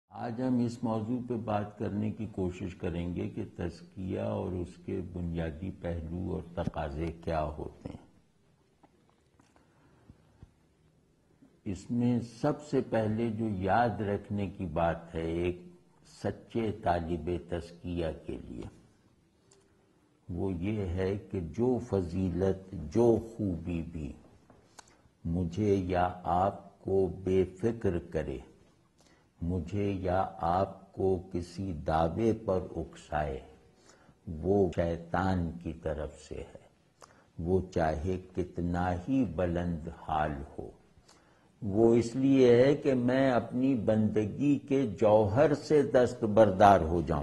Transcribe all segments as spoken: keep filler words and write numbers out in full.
آج ہم اس موضوع پہ بات کرنے کی کوشش کریں گے کہ تزکیہ اور اس کے بنیادی پہلو اور تقاضے کیا ہوتے ہیں۔ اس میں سب سے پہلے جو یاد رکھنے کی بات ہے ایک سچے طالب تزکیہ کے لیے، وہ یہ ہے کہ جو فضیلت، جو خوبی بھی مجھے یا آپ کو بے فکر کرے، مجھے یا آپ کو کسی دعوے پر اکسائے، وہ شیطان کی طرف سے ہے، وہ چاہے کتنا ہی بلند حال ہو۔ وہ اس لیے ہے کہ میں اپنی بندگی کے جوہر سے دستبردار ہو جاؤں،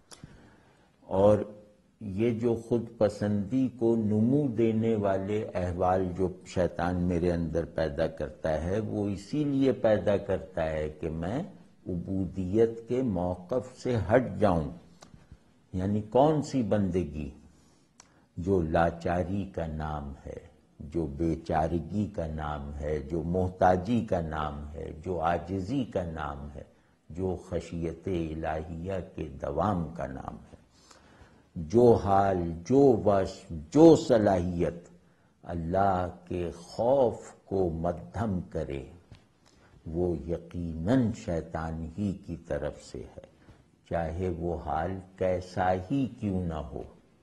اور یہ جو خود پسندی کو نمو دینے والے احوال جو شیطان میرے اندر پیدا کرتا ہے، وہ اسی لیے پیدا کرتا ہے کہ میں عبودیت کے موقف سے ہٹ جاؤں۔ یعنی کون سی بندگی؟ جو لاچاری کا نام ہے، جو بیچارگی کا نام ہے، جو محتاجی کا نام ہے، جو عاجزی کا نام ہے، جو خشیت الہیہ کے دوام کا نام ہے، جو حال، جو وصف، جو صلاحیت اللہ کے خوف کو مدھم کرے، وہ یقیناً شیطان ہی کی طرف سے ہے، چاہے وہ حال کیسا ہی کیوں نہ ہو،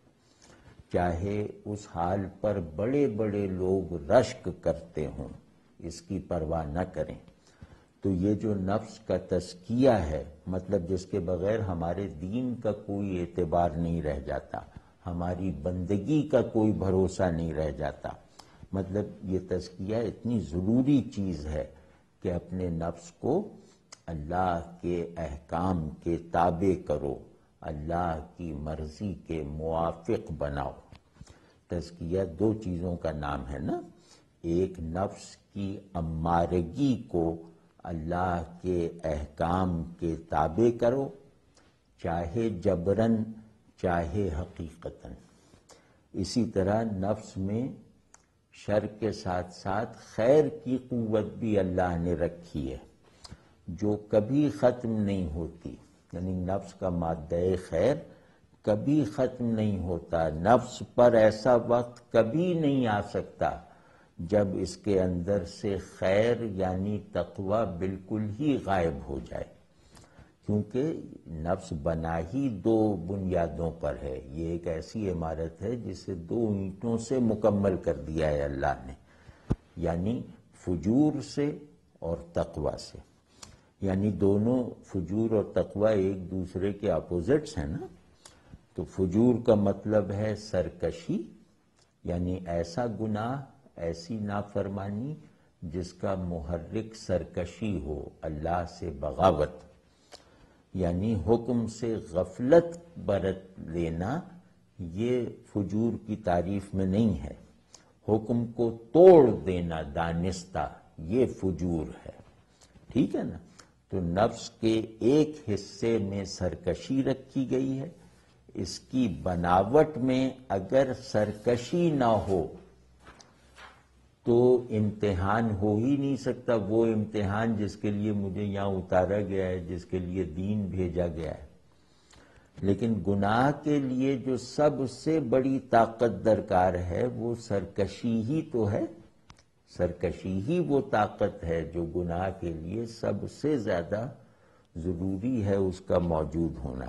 چاہے اس حال پر بڑے بڑے لوگ رشک کرتے ہوں، اس کی پرواہ نہ کریں۔ تو یہ جو نفس کا تزکیہ ہے، مطلب جس کے بغیر ہمارے دین کا کوئی اعتبار نہیں رہ جاتا، ہماری بندگی کا کوئی بھروسہ نہیں رہ جاتا، مطلب یہ تزکیہ اتنی ضروری چیز ہے کہ اپنے نفس کو اللہ کے احکام کے تابع کرو، اللہ کی مرضی کے موافق بناؤ۔ تزکیہ دو چیزوں کا نام ہے نا، ایک نفس کی امارگی کو اللہ کے احکام کے تابع کرو، چاہے جبراً چاہے حقیقتاً۔ اسی طرح نفس میں شر کے ساتھ ساتھ خیر کی قوت بھی اللہ نے رکھی ہے، جو کبھی ختم نہیں ہوتی۔ یعنی نفس کا مادہ خیر کبھی ختم نہیں ہوتا، نفس پر ایسا وقت کبھی نہیں آ سکتا جب اس کے اندر سے خیر یعنی تقوی بالکل ہی غائب ہو جائے، کیونکہ نفس بنا ہی دو بنیادوں پر ہے۔ یہ ایک ایسی عمارت ہے جسے دو اینٹوں سے مکمل کر دیا ہے اللہ نے، یعنی فجور سے اور تقوی سے۔ یعنی دونوں فجور اور تقوی ایک دوسرے کے اپوزٹس ہیں نا۔ تو فجور کا مطلب ہے سرکشی، یعنی ایسا گناہ، ایسی نافرمانی جس کا محرک سرکشی ہو، اللہ سے بغاوت، یعنی حکم سے غفلت برت لینا، یہ فجور کی تعریف میں نہیں ہے۔ حکم کو توڑ دینا دانستہ، یہ فجور ہے، ٹھیک ہے نا۔ تو نفس کے ایک حصے میں سرکشی رکھی گئی ہے، اس کی بناوٹ میں اگر سرکشی نہ ہو تو امتحان ہو ہی نہیں سکتا، وہ امتحان جس کے لیے مجھے یہاں اتارا گیا ہے، جس کے لیے دین بھیجا گیا ہے۔ لیکن گناہ کے لیے جو سب سے بڑی طاقت درکار ہے وہ سرکشی ہی تو ہے، سرکشی ہی وہ طاقت ہے جو گناہ کے لیے سب سے زیادہ ضروری ہے اس کا موجود ہونا۔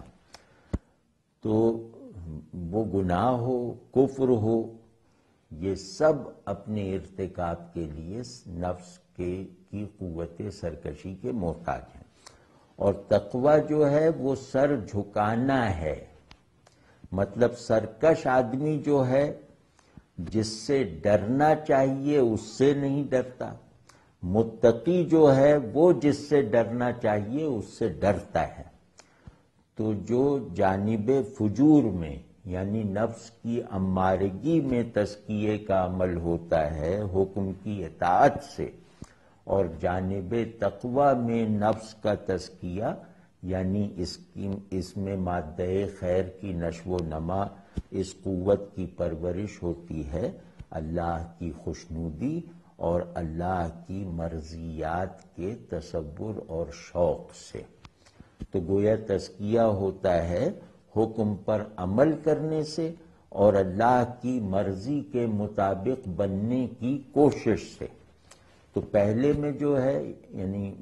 تو وہ گناہ ہو، کفر ہو، یہ سب اپنے ارتکاب کے لیے نفس کے کی قوت سرکشی کے محتاج ہیں۔ اور تقوی جو ہے وہ سر جھکانا ہے، مطلب سرکش آدمی جو ہے جس سے ڈرنا چاہیے اس سے نہیں ڈرتا، متقی جو ہے وہ جس سے ڈرنا چاہیے اس سے ڈرتا ہے۔ تو جو جانب فجور میں یعنی نفس کی امارگی میں تزکیے کا عمل ہوتا ہے حکم کی اطاعت سے، اور جانب تقوی میں نفس کا تزکیہ یعنی اس کی اس میں مادہ خیر کی نشو و نما، اس قوت کی پرورش ہوتی ہے اللہ کی خوشنودی اور اللہ کی مرضیات کے تصور اور شوق سے۔ تو گویا تزکیہ ہوتا ہے حکم پر عمل کرنے سے اور اللہ کی مرضی کے مطابق بننے کی کوشش سے۔ تو پہلے میں جو ہے یعنی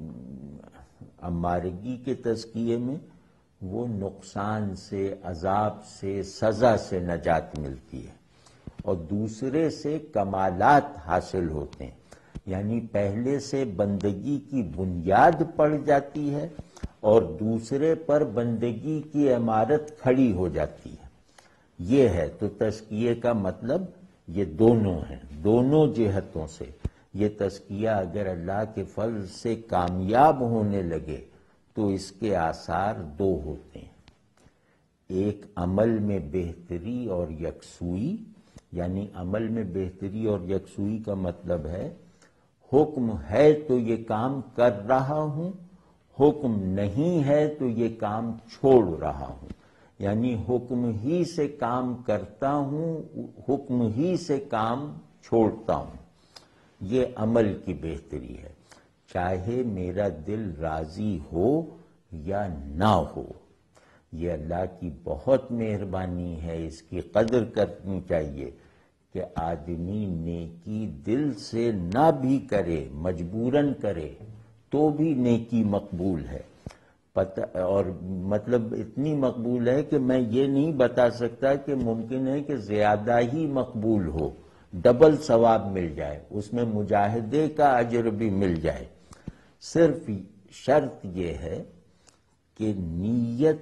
امارگی کے تزکیے میں وہ نقصان سے، عذاب سے، سزا سے نجات ملتی ہے، اور دوسرے سے کمالات حاصل ہوتے ہیں، یعنی پہلے سے بندگی کی بنیاد پڑ جاتی ہے اور دوسرے پر بندگی کی عمارت کھڑی ہو جاتی ہے۔ یہ ہے تو تزکیے کا مطلب یہ دونوں ہیں، دونوں جہتوں سے۔ یہ تزکیہ اگر اللہ کے فضل سے کامیاب ہونے لگے تو اس کے آثار دو ہوتے ہیں، ایک عمل میں بہتری اور یکسوئی، یعنی عمل میں بہتری اور یکسوئی کا مطلب ہے حکم ہے تو یہ کام کر رہا ہوں، حکم نہیں ہے تو یہ کام چھوڑ رہا ہوں، یعنی حکم ہی سے کام کرتا ہوں، حکم ہی سے کام چھوڑتا ہوں۔ یہ عمل کی بہتری ہے، چاہے میرا دل راضی ہو یا نہ ہو۔ یہ اللہ کی بہت مہربانی ہے، اس کی قدر کرنی چاہیے کہ آدمی نیکی دل سے نہ بھی کرے، مجبوراً کرے تو بھی نیکی مقبول ہے۔ پتہ اور مطلب اتنی مقبول ہے کہ میں یہ نہیں بتا سکتا کہ ممکن ہے کہ زیادہ ہی مقبول ہو، ڈبل ثواب مل جائے، اس میں مجاہدے کا اجر بھی مل جائے۔ صرف شرط یہ ہے کہ نیت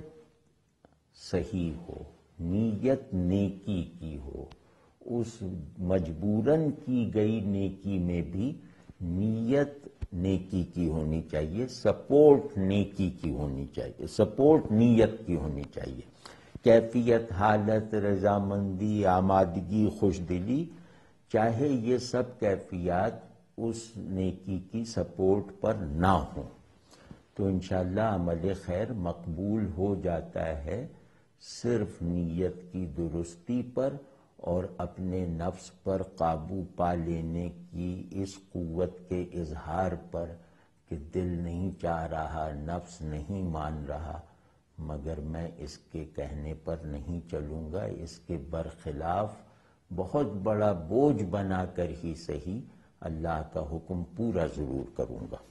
صحیح ہو، نیت نیکی کی ہو، اس مجبوراً کی گئی نیکی میں بھی نیت نیکی کی ہونی چاہیے، سپورٹ نیکی کی ہونی چاہیے، سپورٹ نیت کی ہونی چاہیے۔ کیفیت، حالت، رضامندی، آمادگی، خوش دلی، چاہے یہ سب کیفیات اس نیکی کی سپورٹ پر نہ ہوں تو انشاءاللہ عمل خیر مقبول ہو جاتا ہے صرف نیت کی درستی پر اور اپنے نفس پر قابو پا لینے کی اس قوت کے اظہار پر کہ دل نہیں چاہ رہا، نفس نہیں مان رہا، مگر میں اس کے کہنے پر نہیں چلوں گا، اس کے برخلاف بہت بڑا بوجھ بنا کر ہی صحیح اللہ کا حکم پورا ضرور کروں گا۔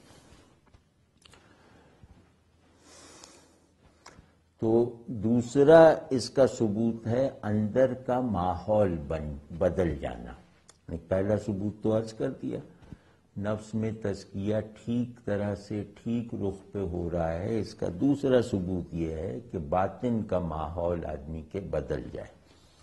تو دوسرا اس کا ثبوت ہے اندر کا ماحول بن بدل جانا۔ پہلا ثبوت تو عرض کر دیا، نفس میں تزکیہ ٹھیک طرح سے ٹھیک رخ پہ ہو رہا ہے۔ اس کا دوسرا ثبوت یہ ہے کہ باطن کا ماحول آدمی کے بدل جائے،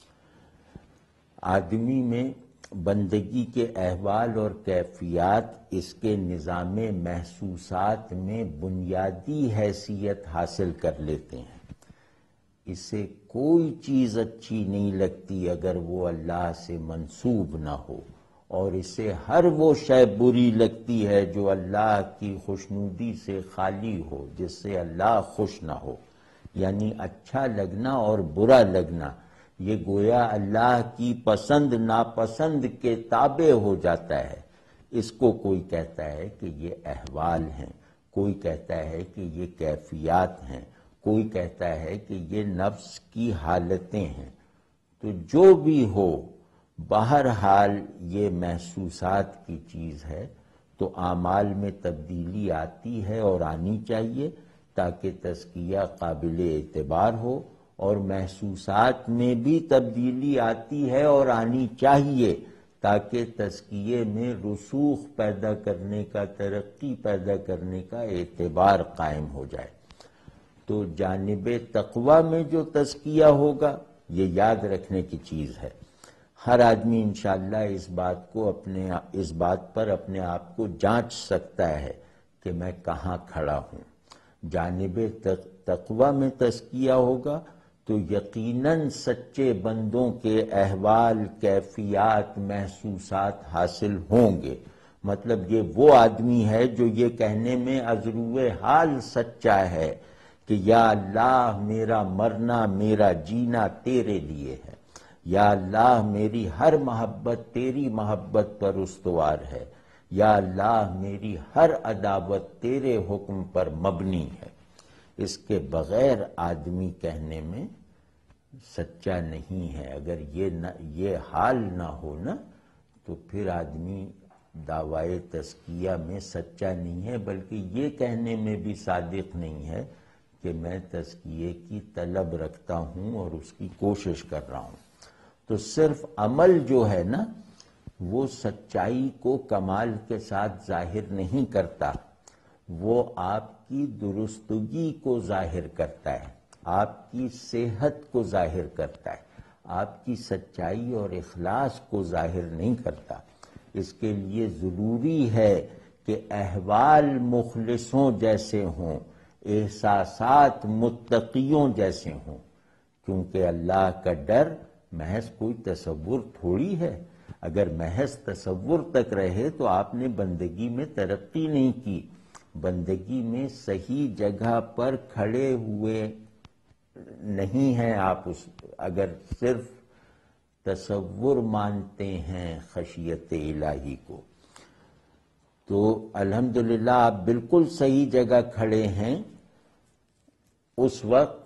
آدمی میں بندگی کے احوال اور کیفیات اس کے نظام محسوسات میں بنیادی حیثیت حاصل کر لیتے ہیں۔ اسے کوئی چیز اچھی نہیں لگتی اگر وہ اللہ سے منسوب نہ ہو، اور اسے ہر وہ شے بری لگتی ہے جو اللہ کی خوشنودی سے خالی ہو، جس سے اللہ خوش نہ ہو۔ یعنی اچھا لگنا اور برا لگنا یہ گویا اللہ کی پسند ناپسند کے تابع ہو جاتا ہے۔ اس کو کوئی کہتا ہے کہ یہ احوال ہیں، کوئی کہتا ہے کہ یہ کیفیات ہیں، کوئی کہتا ہے کہ یہ نفس کی حالتیں ہیں۔ تو جو بھی ہو بہرحال یہ محسوسات کی چیز ہے، تو اعمال میں تبدیلی آتی ہے اور آنی چاہیے تاکہ تزکیہ قابل اعتبار ہو، اور محسوسات میں بھی تبدیلی آتی ہے اور آنی چاہیے تاکہ تزکیے میں رسوخ پیدا کرنے کا، ترقی پیدا کرنے کا اعتبار قائم ہو جائے۔ تو جانب تقوی میں جو تزکیہ ہوگا یہ یاد رکھنے کی چیز ہے۔ ہر آدمی انشاءاللہ اس بات کو اپنے اس بات پر اپنے آپ کو جانچ سکتا ہے کہ میں کہاں کھڑا ہوں۔ جانب تقوی میں تزکیہ ہوگا تو یقیناً سچے بندوں کے احوال، کیفیات، محسوسات حاصل ہوں گے۔ مطلب یہ وہ آدمی ہے جو یہ کہنے میں ازرو حال سچا ہے کہ یا اللہ میرا مرنا، میرا جینا تیرے لیے ہے، یا اللہ میری ہر محبت تیری محبت پر استوار ہے، یا اللہ میری ہر عداوت تیرے حکم پر مبنی ہے۔ اس کے بغیر آدمی کہنے میں سچا نہیں ہے۔ اگر یہ نہ یہ حال نہ ہو نا تو پھر آدمی دعوی تزکیہ میں سچا نہیں ہے، بلکہ یہ کہنے میں بھی صادق نہیں ہے کہ میں تزکیے کی طلب رکھتا ہوں اور اس کی کوشش کر رہا ہوں۔ تو صرف عمل جو ہے نا وہ سچائی کو کمال کے ساتھ ظاہر نہیں کرتا، وہ آپ کی درستگی کو ظاہر کرتا ہے، آپ کی صحت کو ظاہر کرتا ہے، آپ کی سچائی اور اخلاص کو ظاہر نہیں کرتا۔ اس کے لیے ضروری ہے کہ احوال مخلصوں جیسے ہوں، احساسات متقیوں جیسے ہوں، کیونکہ اللہ کا ڈر محض کوئی تصور تھوڑی ہے۔ اگر محض تصور تک رہے تو آپ نے بندگی میں ترقی نہیں کی، بندگی میں صحیح جگہ پر کھڑے ہوئے نہیں ہیں آپ۔ اس اگر صرف تصور مانتے ہیں خشیت الہی کو تو الحمدللہ آپ بالکل صحیح جگہ کھڑے ہیں اس وقت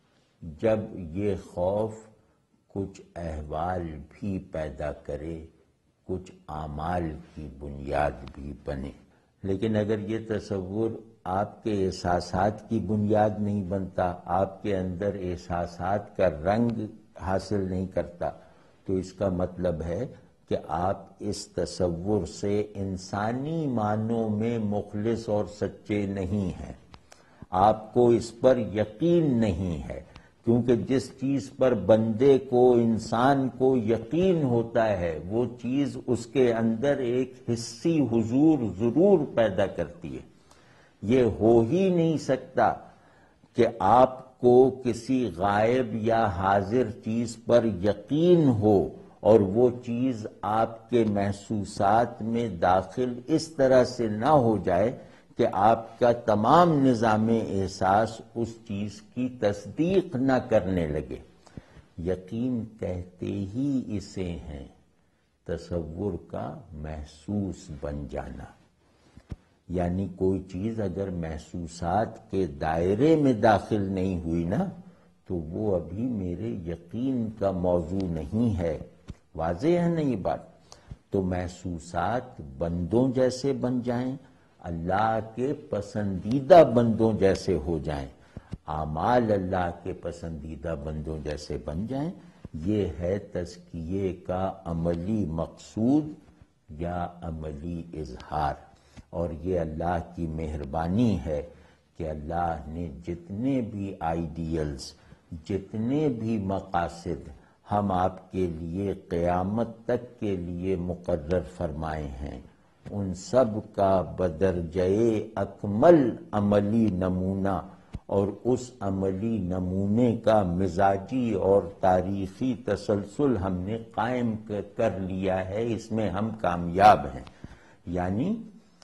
جب یہ خوف کچھ احوال بھی پیدا کرے، کچھ اعمال کی بنیاد بھی بنے۔ لیکن اگر یہ تصور آپ کے احساسات کی بنیاد نہیں بنتا، آپ کے اندر احساسات کا رنگ حاصل نہیں کرتا، تو اس کا مطلب ہے کہ آپ اس تصور سے انسانی معنوں میں مخلص اور سچے نہیں ہیں، آپ کو اس پر یقین نہیں ہے، کیونکہ جس چیز پر بندے کو، انسان کو یقین ہوتا ہے وہ چیز اس کے اندر ایک حسی حضور ضرور پیدا کرتی ہے۔ یہ ہو ہی نہیں سکتا کہ آپ کو کسی غائب یا حاضر چیز پر یقین ہو اور وہ چیز آپ کے محسوسات میں داخل اس طرح سے نہ ہو جائے کہ آپ کا تمام نظام احساس اس چیز کی تصدیق نہ کرنے لگے۔ یقین کہتے ہی اسے ہیں، تصور کا محسوس بن جانا۔ یعنی کوئی چیز اگر محسوسات کے دائرے میں داخل نہیں ہوئی نا تو وہ ابھی میرے یقین کا موضوع نہیں ہے۔ واضح ہے نا یہ بات؟ تو محسوسات بندوں جیسے بن جائیں، اللہ کے پسندیدہ بندوں جیسے ہو جائیں، اعمال اللہ کے پسندیدہ بندوں جیسے بن جائیں، یہ ہے تزکیے کا عملی مقصود یا عملی اظہار۔ اور یہ اللہ کی مہربانی ہے کہ اللہ نے جتنے بھی آئیڈیلز، جتنے بھی مقاصد ہم آپ کے لیے قیامت تک کے لیے مقرر فرمائے ہیں، ان سب کا بدرجہ اکمل عملی نمونہ اور اس عملی نمونے کا مزاجی اور تاریخی تسلسل ہم نے قائم کر لیا ہے، اس میں ہم کامیاب ہیں۔ یعنی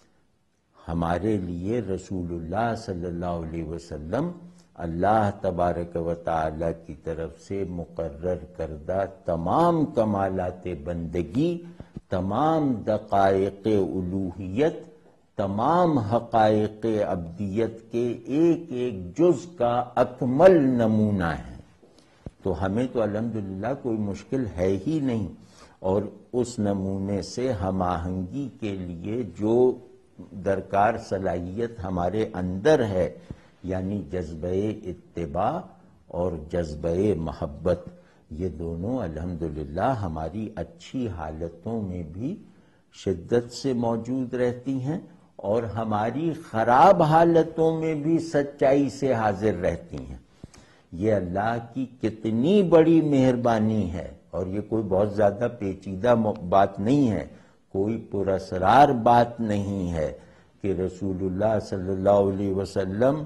ہمارے لیے رسول اللہ صلی اللہ علیہ وسلم اللہ تبارک و تعالی کی طرف سے مقرر کردہ تمام کمالات بندگی، تمام دقائق الوہیت، تمام حقائق عبدیت کے ایک ایک جز کا اکمل نمونہ ہے۔ تو ہمیں تو الحمدللہ کوئی مشکل ہے ہی نہیں، اور اس نمونے سے ہم آہنگی کے لیے جو درکار صلاحیت ہمارے اندر ہے، یعنی جذبہ اتباع اور جذبہ محبت، یہ دونوں الحمدللہ ہماری اچھی حالتوں میں بھی شدت سے موجود رہتی ہیں اور ہماری خراب حالتوں میں بھی سچائی سے حاضر رہتی ہیں۔ یہ اللہ کی کتنی بڑی مہربانی ہے، اور یہ کوئی بہت زیادہ پیچیدہ بات نہیں ہے، کوئی پراسرار بات نہیں ہے کہ رسول اللہ صلی اللہ علیہ وسلم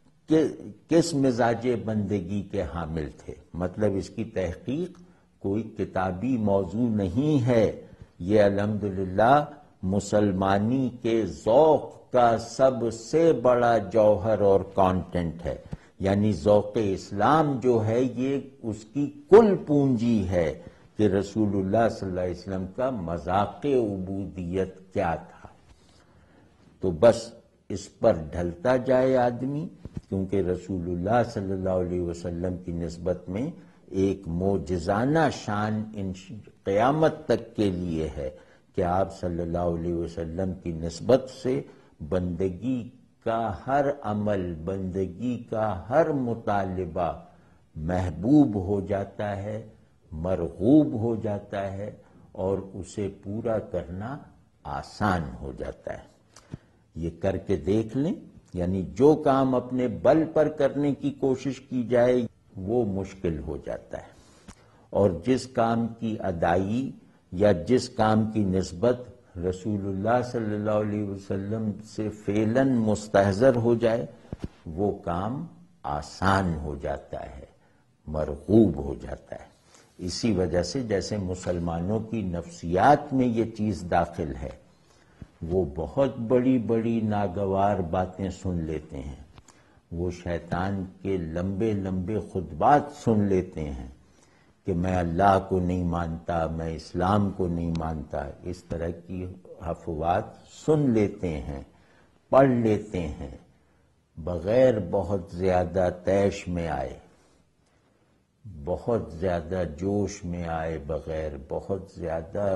کس مزاج بندگی کے حامل تھے۔ مطلب اس کی تحقیق کوئی کتابی موضوع نہیں ہے، یہ الحمدللہ مسلمانی کے ذوق کا سب سے بڑا جوہر اور کانٹینٹ ہے۔ یعنی ذوق اسلام جو ہے یہ اس کی کل پونجی ہے کہ رسول اللہ صلی اللہ علیہ وسلم کا مذاق عبودیت کیا تھا۔ تو بس اس پر ڈھلتا جائے آدمی، کیونکہ رسول اللہ صلی اللہ علیہ وسلم کی نسبت میں ایک معجزانہ شان ان قیامت تک کے لیے ہے کہ آپ صلی اللہ علیہ وسلم کی نسبت سے بندگی کا ہر عمل، بندگی کا ہر مطالبہ محبوب ہو جاتا ہے، مرغوب ہو جاتا ہے، اور اسے پورا کرنا آسان ہو جاتا ہے۔ یہ کر کے دیکھ لیں، یعنی جو کام اپنے بل پر کرنے کی کوشش کی جائے وہ مشکل ہو جاتا ہے، اور جس کام کی ادائی یا جس کام کی نسبت رسول اللہ صلی اللہ علیہ وسلم سے فعلاً مستحضر ہو جائے وہ کام آسان ہو جاتا ہے، مرغوب ہو جاتا ہے۔ اسی وجہ سے جیسے مسلمانوں کی نفسیات میں یہ چیز داخل ہے، وہ بہت بڑی بڑی ناگوار باتیں سن لیتے ہیں، وہ شیطان کے لمبے لمبے خطبات سن لیتے ہیں کہ میں اللہ کو نہیں مانتا، میں اسلام کو نہیں مانتا، اس طرح کی افواہات سن لیتے ہیں، پڑھ لیتے ہیں، بغیر بہت زیادہ طیش میں آئے، بہت زیادہ جوش میں آئے بغیر، بہت زیادہ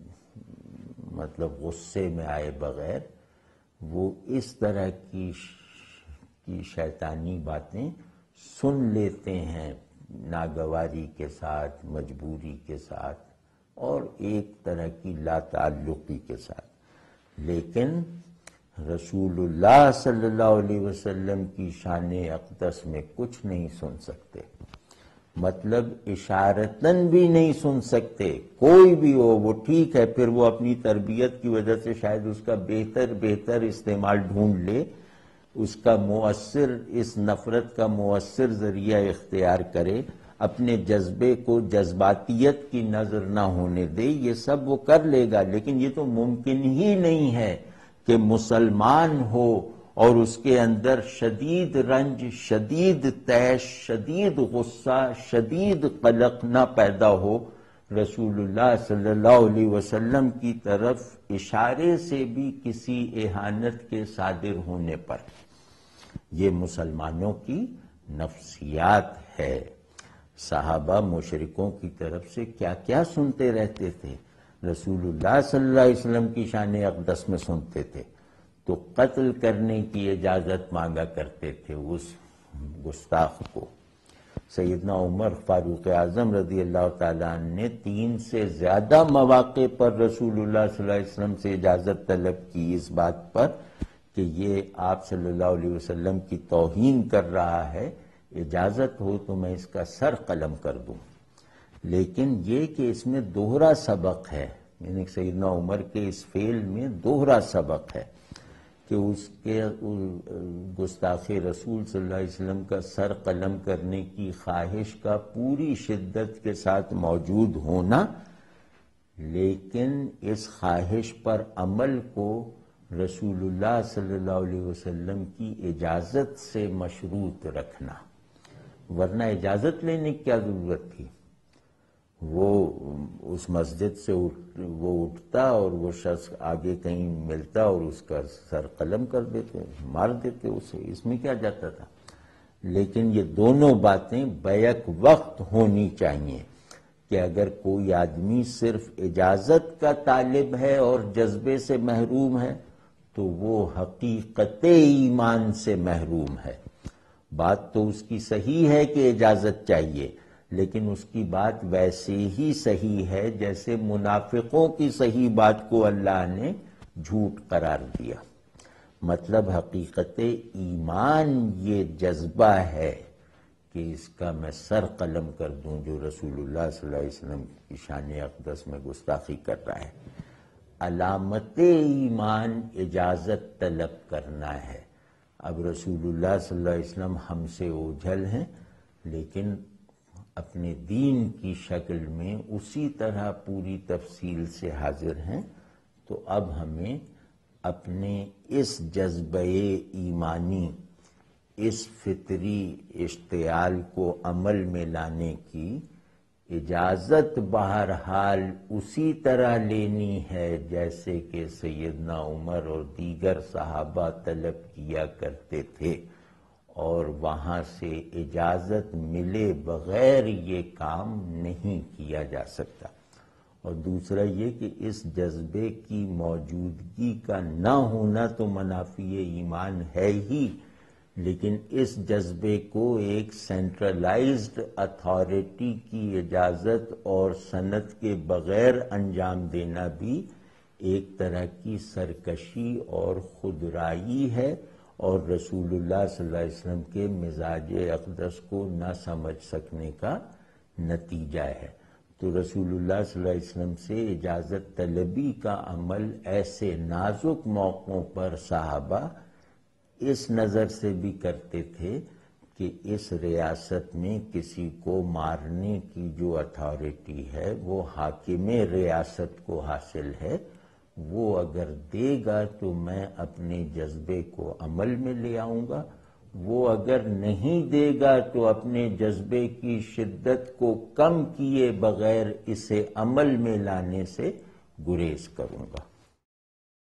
مطلب غصے میں آئے بغیر، وہ اس طرح کی کی شیطانی باتیں سن لیتے ہیں ناگواری کے ساتھ، مجبوری کے ساتھ، اور ایک طرح کی لا تعلقی کے ساتھ۔ لیکن رسول اللہ صلی اللہ علیہ وسلم کی شان اقدس میں کچھ نہیں سن سکتے، مطلب اشارتاً بھی نہیں سن سکتے، کوئی بھی ہو وہ ٹھیک ہے، پھر وہ اپنی تربیت کی وجہ سے شاید اس کا بہتر بہتر استعمال ڈھونڈ لے، اس کا مؤثر، اس نفرت کا مؤثر ذریعہ اختیار کرے، اپنے جذبے کو جذباتیت کی نظر نہ ہونے دے، یہ سب وہ کر لے گا، لیکن یہ تو ممکن ہی نہیں ہے کہ مسلمان ہو اور اس کے اندر شدید رنج، شدید طیش، شدید غصہ، شدید قلق نہ پیدا ہو رسول اللہ صلی اللہ علیہ وسلم کی طرف اشارے سے بھی کسی اہانت کے صادر ہونے پر۔ یہ مسلمانوں کی نفسیات ہے۔ صحابہ مشرکوں کی طرف سے کیا کیا سنتے رہتے تھے، رسول اللہ صلی اللہ علیہ وسلم کی شان اقدس میں سنتے تھے تو قتل کرنے کی اجازت مانگا کرتے تھے اس گستاخ کو۔ سیدنا عمر فاروق اعظم رضی اللہ تعالیٰ عنہ نے تین سے زیادہ مواقع پر رسول اللہ صلی اللہ علیہ وسلم سے اجازت طلب کی اس بات پر کہ یہ آپ صلی اللہ علیہ وسلم کی توہین کر رہا ہے، اجازت ہو تو میں اس کا سر قلم کر دوں۔ لیکن یہ کہ اس میں دوہرا سبق ہے، یعنی سیدنا عمر کے اس فعل میں دوہرا سبق ہے کہ اس کے گستاخ رسول صلی اللہ علیہ وسلم کا سر قلم کرنے کی خواہش کا پوری شدت کے ساتھ موجود ہونا، لیکن اس خواہش پر عمل کو رسول اللہ صلی اللہ علیہ وسلم کی اجازت سے مشروط رکھنا، ورنہ اجازت لینے کی کیا ضرورت تھی؟ وہ اس مسجد سے وہ اٹھتا اور وہ شخص آگے کہیں ملتا اور اس کا سر قلم کر دیتے، مار دیتے اسے، اس میں کیا جاتا تھا؟ لیکن یہ دونوں باتیں بیک وقت ہونی چاہیے کہ اگر کوئی آدمی صرف اجازت کا طالب ہے اور جذبے سے محروم ہے تو وہ حقیقت ایمان سے محروم ہے۔ بات تو اس کی صحیح ہے کہ اجازت چاہیے، لیکن اس کی بات ویسے ہی صحیح ہے جیسے منافقوں کی صحیح بات کو اللہ نے جھوٹ قرار دیا۔ مطلب حقیقت ایمان یہ جذبہ ہے کہ اس کا میں سر قلم کر دوں جو رسول اللہ صلی اللہ علیہ وسلم کی شان اقدس میں گستاخی کر رہا ہے۔ علامت ایمان اجازت طلب کرنا ہے۔ اب رسول اللہ صلی اللہ علیہ وسلم ہم سے اوجھل ہیں، لیکن اپنے دین کی شکل میں اسی طرح پوری تفصیل سے حاضر ہیں، تو اب ہمیں اپنے اس جذبہ ایمانی، اس فطری اشتعال کو عمل میں لانے کی اجازت بہرحال اسی طرح لینی ہے جیسے کہ سیدنا عمر اور دیگر صحابہ طلب کیا کرتے تھے، اور وہاں سے اجازت ملے بغیر یہ کام نہیں کیا جا سکتا۔ اور دوسرا یہ کہ اس جذبے کی موجودگی کا نہ ہونا تو منافی ایمان ہے ہی، لیکن اس جذبے کو ایک سینٹرلائزڈ اتھارٹی کی اجازت اور سند کے بغیر انجام دینا بھی ایک طرح کی سرکشی اور خودرائی ہے، اور رسول اللہ صلی اللہ علیہ وسلم کے مزاج اقدس کو نہ سمجھ سکنے کا نتیجہ ہے۔ تو رسول اللہ صلی اللہ علیہ وسلم سے اجازت طلبی کا عمل ایسے نازک موقعوں پر صحابہ اس نظر سے بھی کرتے تھے کہ اس ریاست میں کسی کو مارنے کی جو اتھارٹی ہے وہ حاکم ریاست کو حاصل ہے، وہ اگر دے گا تو میں اپنے جذبے کو عمل میں لے آؤں گا، وہ اگر نہیں دے گا تو اپنے جذبے کی شدت کو کم کیے بغیر اسے عمل میں لانے سے گریز کروں گا۔